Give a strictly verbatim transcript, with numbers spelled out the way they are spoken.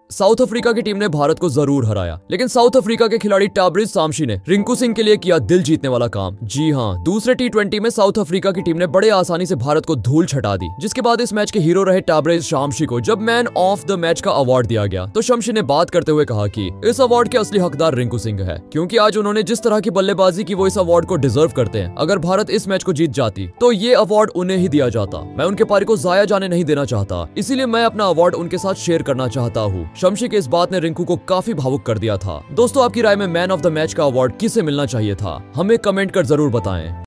South Africa की team ने भारत को जरूर हराया, लेकिन साउथ अफ्रीका के खिलाड़ी टाब्रिज शामशी ने रिंकू सिंह के लिए किया दिल जीतने वाला काम। जी हाँ, दूसरे टी ट्वेंटी में साउथ अफ्रीका की टीम ने बड़े आसानी से भारत को धूल छटा दी, जिसके बाद इस मैच के हीरो रहे टाब्रिज शामशी को जब मैन ऑफ द मैच का अवार्ड दिया गया तो शमशी ने बात करते हुए कहा कि इस अवार्ड के असली हकदार रिंकू सिंह है, क्योंकि आज उन्होंने जिस तरह की बल्लेबाजी की वो इस अवार्ड को डिजर्व करते हैं। अगर भारत इस मैच को जीत जाती तो ये अवार्ड उन्हें ही दिया जाता। मैं उनके पारी को जाया जाने नहीं देना चाहता, इसीलिए मैं अपना अवार्ड उनके साथ शेयर करना चाहता हूँ। शमशी के इस बात ने रिंकू को काफी भावुक कर दिया था। दोस्तों, आपकी राय में मैन ऑफ द मैच का अवार्ड किसे मिलना चाहिए था? हमें कमेंट कर जरूर बताएं।